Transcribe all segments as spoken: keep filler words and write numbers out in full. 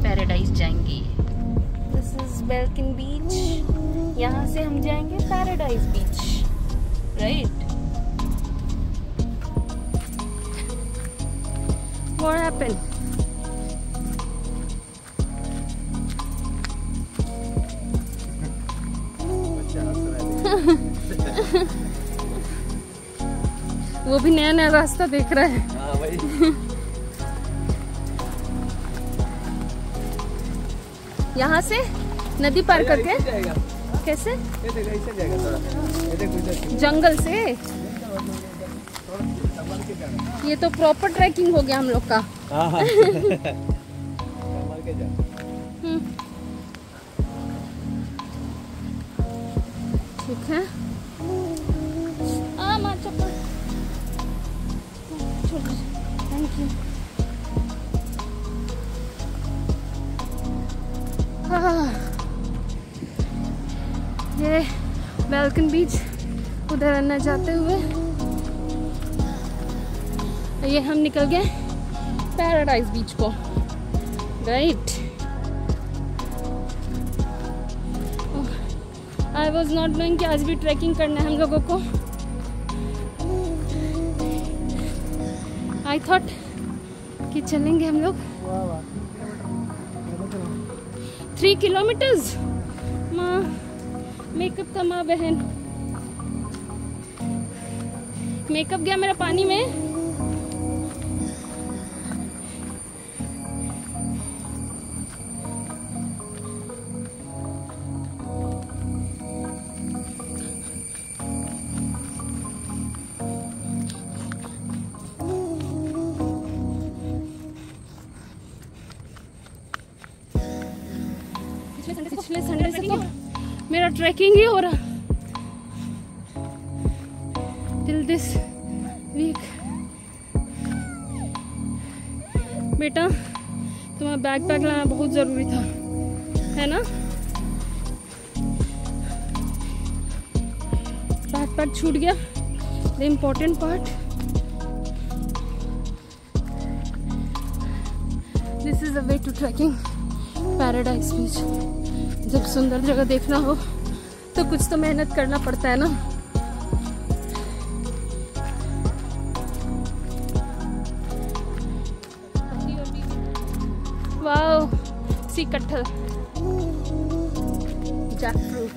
Paradise जाएंगे। This is बेल्किन beach. यहाँ से हम जाएंगे Paradise Beach, right? What happened? वो भी नया नया रास्ता देख रहा है। हाँ भाई। यहाँ से नदी पार करके कैसे? जंगल से। ये तो प्रॉपर ट्रैकिंग हो गया हम लोग का। ठीक है। आ मां चप्पल। Thank you. ये बेल्किन बीच उधर न जाते हुए ये हम निकल गए पैराडाइज बीच को, right? I was not knowing कि आज भी ट्रैकिंग करना है हम लोगों को। आई थॉट कि चलेंगे हम लोग थ्री किलोमीटर्स। माँ मेकअप का, माँ बहन मेकअप गया मेरा पानी में। पिछले संडे से तो मेरा ट्रैकिंग ही हो रहा टिल दिस वीक। बेटा तुम्हारा बैग पैक लाना बहुत जरूरी था, है ना? बैग पैक छूट गया। The important part, this is a way to trekking Paradise Beach. जब सुंदर जगह देखना हो तो कुछ तो मेहनत करना पड़ता है ना। वाओ, सी कटहल, जैक फ्रूट।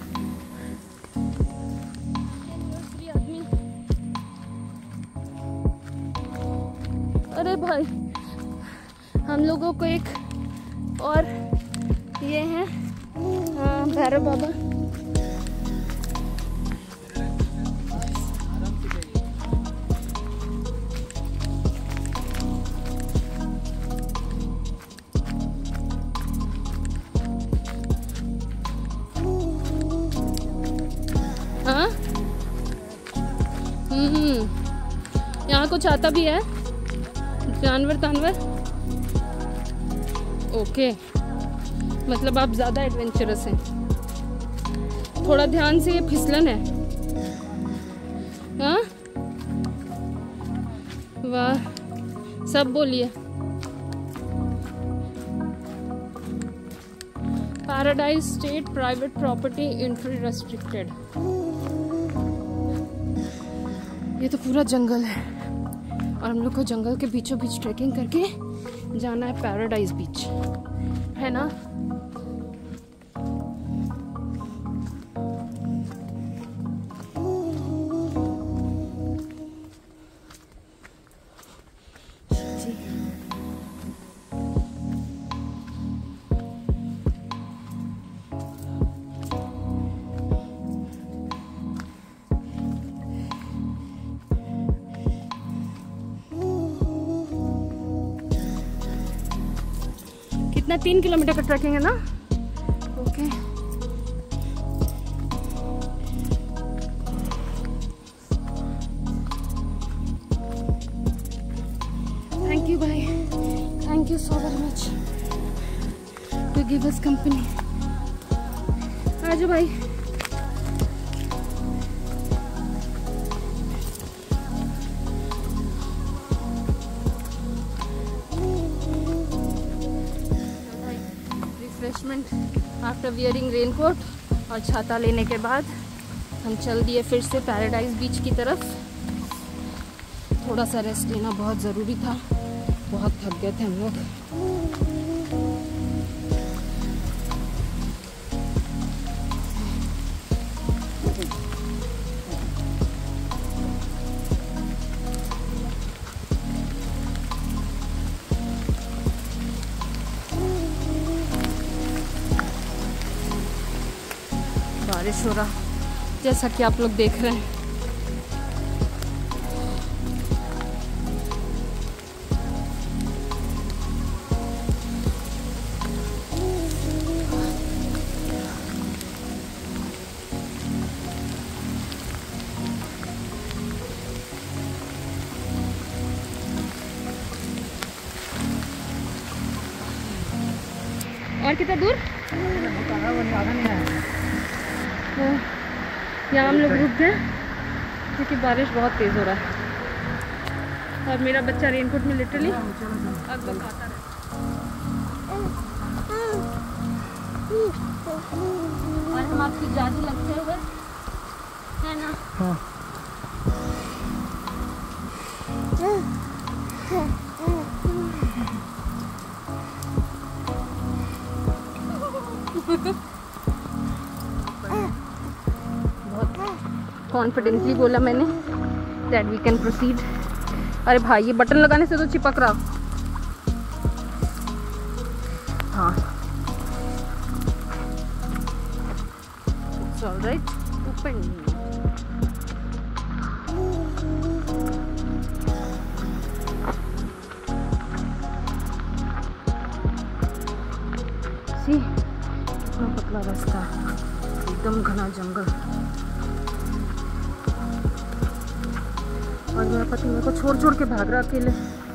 अरे भाई, हम लोगों को एक और ये है भैरव बाबा। हाँ, हम्म, यहाँ कुछ आता भी है, जानवर तानवर। ओके, मतलब आप ज्यादा एडवेंचरस हैं। थोड़ा ध्यान से, ये फिसलन है। हाँ, वाह, सब बोलिए। Paradise state private property entry restricted. ये तो पूरा जंगल है और हम लोग को जंगल के बीचों बीच ट्रैकिंग करके जाना है पैराडाइज बीच, है ना? कितना? तीन किलोमीटर का ट्रैकिंग है ना? ओके। थैंक यू भाई, thank you so very much to give us company. आ जाओ भाई। आफ्टर वियरिंग रेनकोट और छाता लेने के बाद हम चल दिए फिर से पैराडाइज बीच की तरफ। थोड़ा सा रेस्ट लेना बहुत ज़रूरी था, बहुत थक गए थे हम लोग। बारिश हो रहा जैसा कि आप लोग देख रहे हैं। और कितना दूर? तो यहाँ हम लोग रुक गए क्योंकि बारिश बहुत तेज़ हो रहा है और मेरा बच्चा रेनकोट में लिटरली अब बकाता रहे। और हम आपकी जादू लगते हुए है ना? हाँ। कॉन्फिडेंटली बोला मैंने दैट वी कैन प्रोसीड। अरे भाई ये बटन लगाने से तो चिपक रहा। हाँ इट्स ऑलराइट, ओपन। सी कितना पतला रास्ता, एकदम घना जंगल। और मेरा पति मेरे को छोड़ छोड़ के भाग रहा अकेले।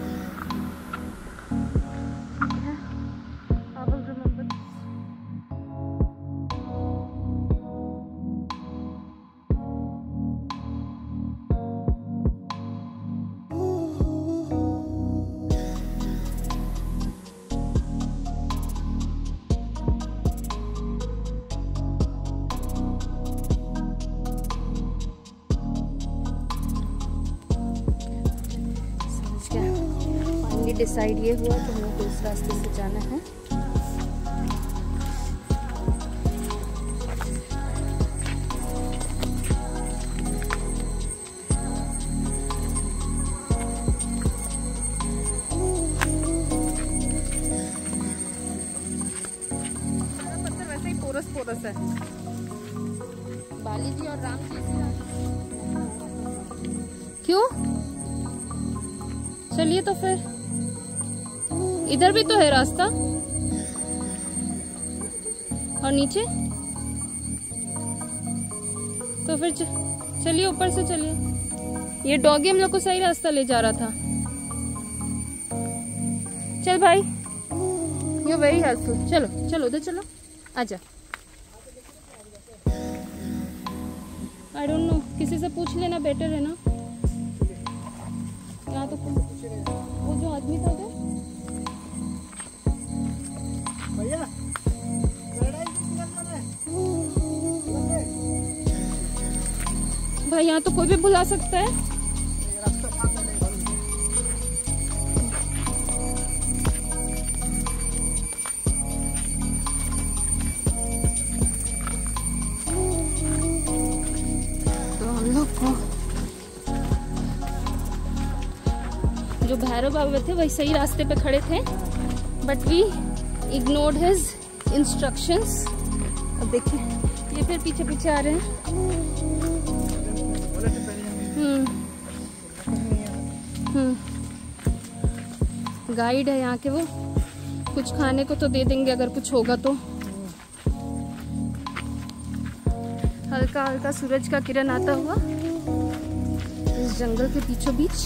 डिसाइड ये हुआ कि हमें इस रास्ते से जाना है। पत्थर वैसे ही पोरस पोरस है। बाली जी और राम जी क्यों? चलिए तो फिर इधर भी तो है रास्ता और नीचे तो फिर चलिए ऊपर से चलिए। ये डॉगी हम लोग को सही रास्ता ले जा रहा था। चल भाई यू वेरी हेल्पफुल। चलो चलो उधर चलो, आजा। आई डोंट नो, किसी से पूछ लेना बेटर है ना। यहाँ तो वो जो आदमी था उधर भाई, यहाँ तो कोई भी बुला सकता है। तो हम लोग को जो भैरव बाबा थे वही सही रास्ते पे खड़े थे, but we ignored his instructions. अब देखिए ये फिर पीछे पीछे आ रहे हैं। हम्म हम्म गाइड है यहाँ के, वो कुछ खाने को तो दे देंगे अगर कुछ होगा तो। हल्का हल्का सूरज का किरण आता हुआ इस जंगल के बीचों बीच।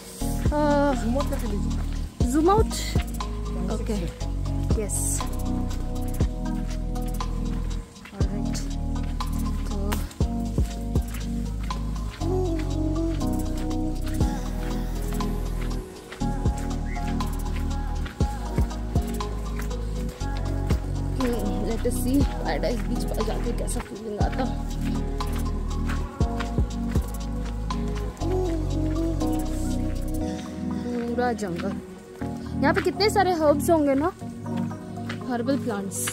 Zoom out, okay, yes, alright. तो let let's see Paradise Beach पर जाके कैसा फीलिंग आता। पूरा जंगल, यहाँ पे कितने सारे हर्ब्स होंगे ना, हर्बल प्लांट्स।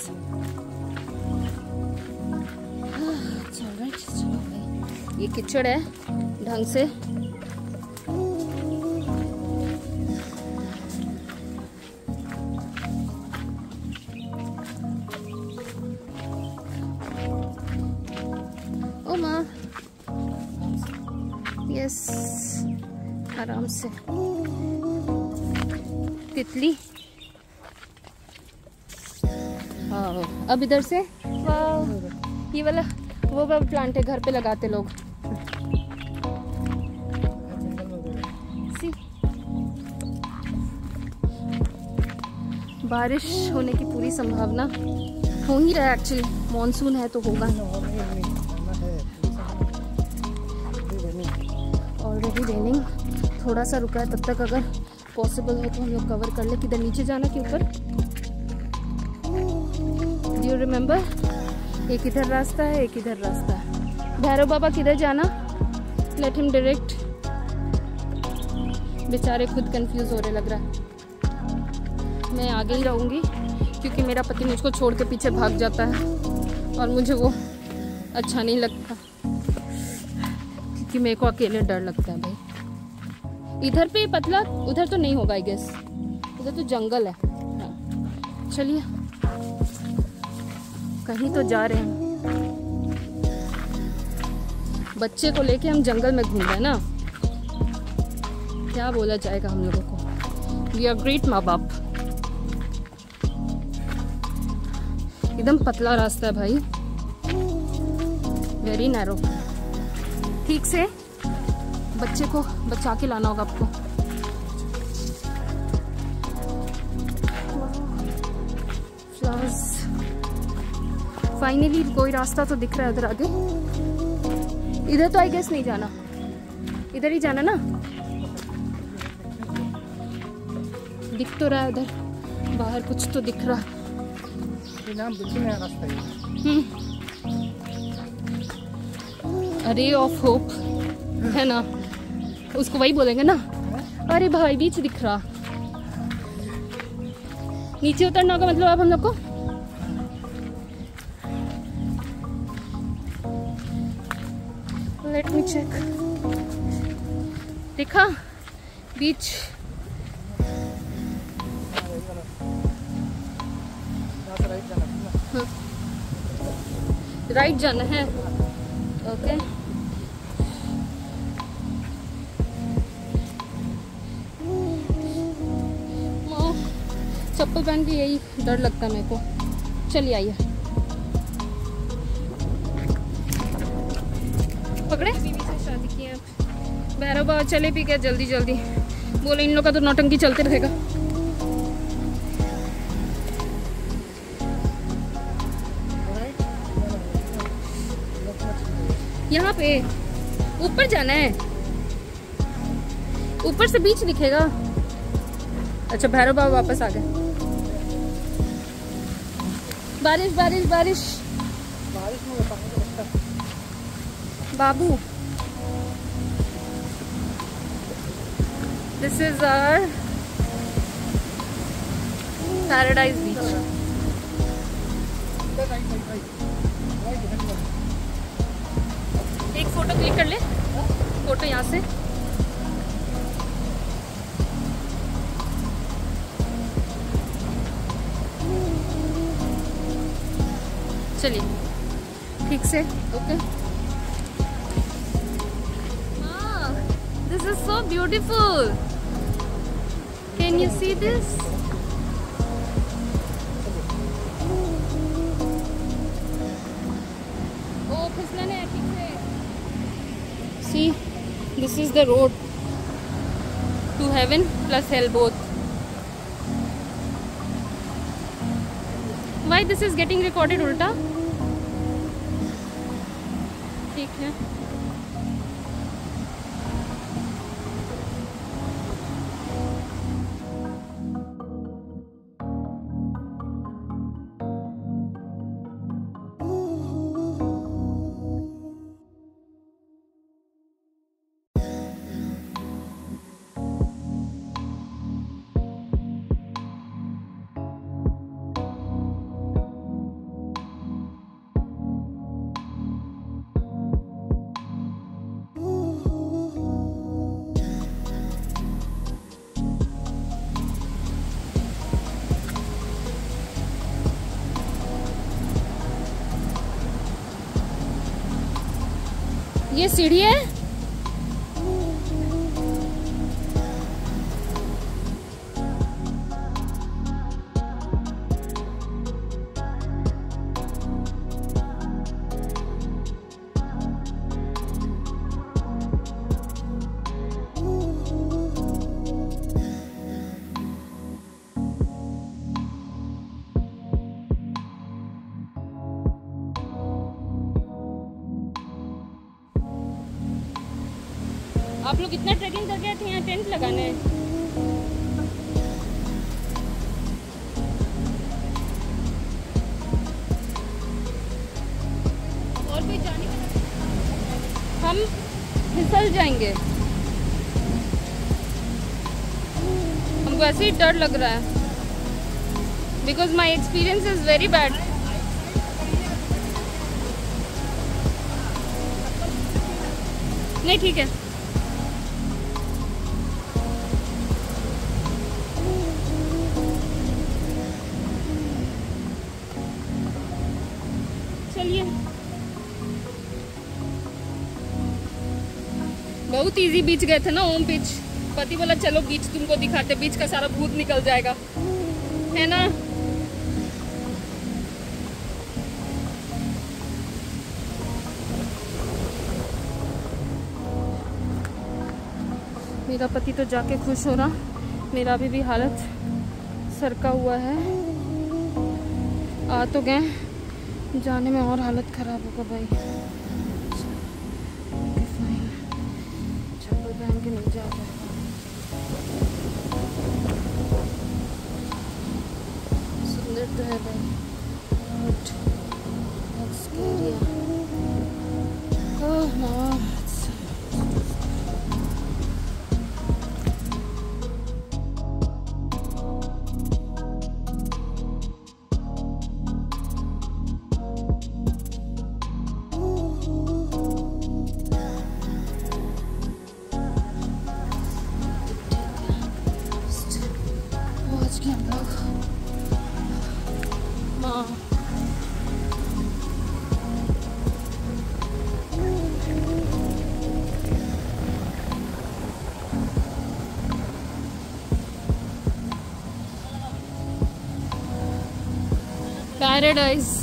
चलो भाई, ये कीचड़ है ढंग से। ओ माँ, यस, आराम से। तितली, हाँ। अब इधर से वाह, ये वाला वो वाला प्लांट है, घर पे लगाते लोग। सी, बारिश होने की पूरी संभावना हो ही रहा है। एक्चुअली मॉनसून है तो होगा। ऑलरेडी रेनिंग, थोड़ा सा रुका है, तब तक अगर पॉसिबल हो तो हम लोग कवर कर ले। किधर नीचे जाना के ऊपर? Do you remember? एक इधर रास्ता है, एक इधर रास्ता है। भैरव बाबा किधर जाना? Let him direct. बेचारे खुद कंफ्यूज हो रहे लग रहा है। मैं आगे ही रहूंगी क्योंकि मेरा पति मुझको छोड़ के पीछे भाग जाता है और मुझे वो अच्छा नहीं लगता, क्योंकि मेरे को अकेले डर लगता है भाई। इधर पे पतला, उधर तो नहीं होगा आई गेस, उधर तो जंगल है। हाँ। चलिए, कहीं तो जा रहे हैं। बच्चे को लेके हम जंगल में घूम रहे हैं ना, क्या बोला जाएगा हम लोगों को। वी आर ग्रेट माँ बाप। एकदम पतला रास्ता है भाई, वेरी नैरो। ठीक से बच्चे को बचा के लाना होगा आपको। फ्लावर्स, फाइनली कोई रास्ता तो दिख रहा है उधर आगे। इधर तो आई गेस नहीं जाना, इधर ही जाना ना। दिख तो रहा है उधर बाहर, कुछ तो दिख रहा। नाम बिल्कुल नया रास्ता है। अरे ऑफ होप है ना, उसको वही बोलेंगे ना। अरे भाई, बीच दिख रहा। नीचे उतरना होगा मतलब अब हम लोग को। Let me check. देखा बीच, राइट जाना है। ओके, चप्पल पहन के यही डर लगता है मेरे को। चलिए आइए, पकड़े। बीवी से शादी की है। भैरव बाबा चले भी गए जल्दी जल्दी, बोले इन लोग का तो नौटंकी चलते रहेगा। यहाँ पे ऊपर जाना है, ऊपर से बीच दिखेगा। अच्छा, भैरव बाबा वापस आ गए। बारिश बारिश बारिश बारिश में बाबू, this is our paradise beach. एक फोटो क्लिक कर ले, फोटो यहाँ से। चलिए ठीक से। Okay, this is so beautiful. Can you see this? ओ फिसलन है ठीक से। See, this is the road to heaven plus hell both. Why this is getting recorded उल्टा? ठीक है। ये सीढ़ी है। आप लोग इतना ट्रैकिंग करके आए थे यहाँ टेंट लगाने? और भी जाने का हम फिसल जाएंगे, हमको ऐसे ही डर लग रहा है because my experience is very bad. नहीं ठीक है, चलिए। बहुत इजी बीच गए थे ना ओम बीच। पति बोला चलो बीच तुमको दिखाते, बीच का सारा भूत निकल जाएगा, है ना। मेरा पति तो जाके खुश हो रहा, मेरा अभी भी हालत सरका हुआ है। आ तो गए, जाने में और हालत खराब होगा भाई। चप्पल पहन के नहीं जा रहा। सुंदर तो है भाई, बट बहुत स्कैरी है। Oh no. पैराडाइज